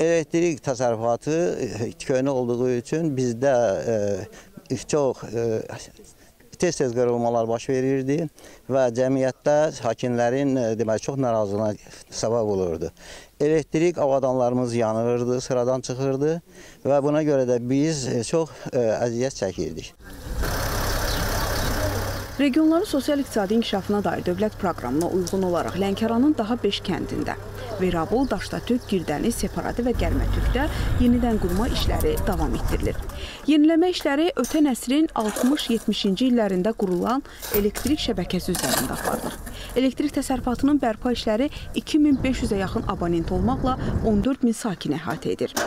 Elektrik təsərrüfatı köhnə olduğu üçün bizdə çox tez-tez qırılmalar baş verirdi və cəmiyyətdə sakinlərin demək, çox narazılığına səbəb olurdu. Elektrik avadanlarımız yanırdı, sıradan çıxırdı və buna görə də biz çox əziyyət çəkirdik. Regionların sosial-iqtisadi inkişafına dair dövlət proqramına uyğun olaraq Lənkəranın daha 5 kəndində Verabul, Daştatürk, Girdəni, Separati və Gəlmətürkdə yenidən qurma işləri davam etdirilir. Yeniləmə işləri ötən əsrin 60-70-ci illərində qurulan elektrik şəbəkəsi üzərində aparılır. Elektrik təsərrüfatının bərpa işləri 2500-ə yaxın abonent olmaqla 14 min sakin əhatə edir.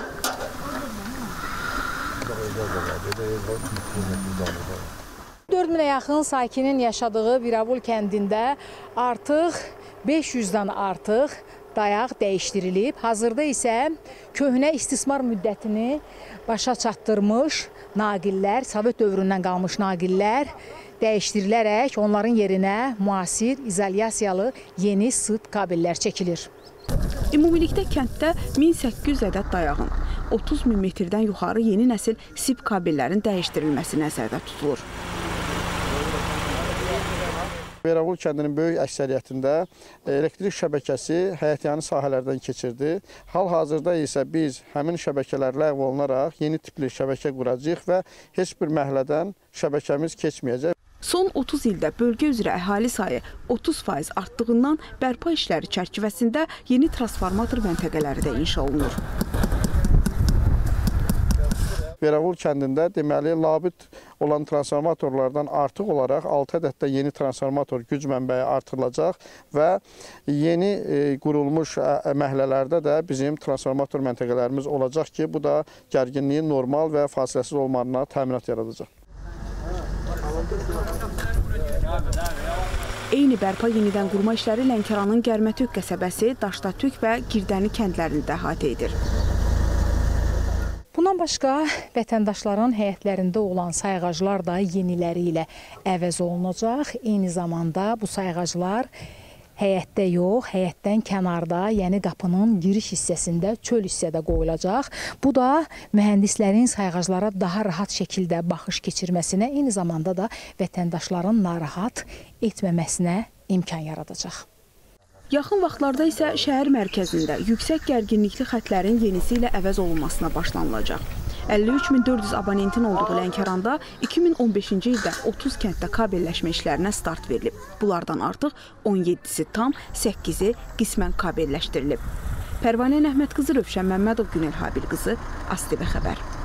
Minə yaxın sakinin yaşadığı Verabul kəndində artıq 500-dən artıq dayaq dəyişdirilib. Hazırda isə köhnə istismar müddətini başa çatdırmış naqillər, Sovet dövründən qalmış naqillər dəyişdirilərək onların yerinə müasir, izolyasiyalı yeni sıt kabellər çəkilir. Ümumilikdə kənddə 1800 ədəd dayağın, 30 min metrdən yuxarı yeni nəsil sip kabellərin dəyişdirilməsi nəzərdə tutulur. Verabul kəndinin böyük əksəriyyətində elektrik şəbəkəsi həyətyanı sahələrdən keçirdi. Hal-hazırda isə biz həmin şəbəkələr ləğv olunaraq yeni tipli şəbəkə quracağıq və heç bir məhəllədən şəbəkəmiz keçməyəcək. Son 30 ildə bölgə üzrə əhali sayı 30% artdığından bərpa işləri çərçivəsində yeni transformator məntəqələri də inşa olunur. Verabul kəndində deməli labüd olan transformatorlardan artıq olaraq 6 ədəddə yeni transformator güc mənbəyi artırılacaq və yeni qurulmuş məhəllələrdə də bizim transformator məntəqələrimiz olacaq ki, bu da gərginliyin normal və fasiləsiz olmalarına təminat yaradacaq. Eyni bərpa yenidən qurma işləri Lənkəranın Gəlmətürk qəsəbəsi, Daştatürk və Girdəni kəndlərində əhatə edir. Bundan başqa vətəndaşların həyətlərində olan sayğaclar da yeniləri ilə əvəz olunacaq. Eyni zamanda bu sayğaclar həyətdə yox, həyətdən kənarda, yəni qapının giriş hissəsində, çöl hissədə qoyulacaq. Bu da mühəndislərin sayğaclara daha rahat şəkildə baxış keçirməsinə, eyni zamanda da vətəndaşların narahat etməməsinə imkan yaradacaq. Yaxın vaxtlarda isə şəhər mərkəzində yüksək gərginlikli xətlərin yenisi ilə əvəz olunmasına başlanılacaq. 53.400 abonentin olduğu Lənkəranda 2015-ci ildə 30 kənddə kabelləşmə işlərinə start verilib. Bunlardan artıq 17-si tam, 8-i qismən kabelləşdirilib. Pərvanə Əhmədqızı, Rövşən Məmmədov, Günel Habil qızı, ASTV xəbər.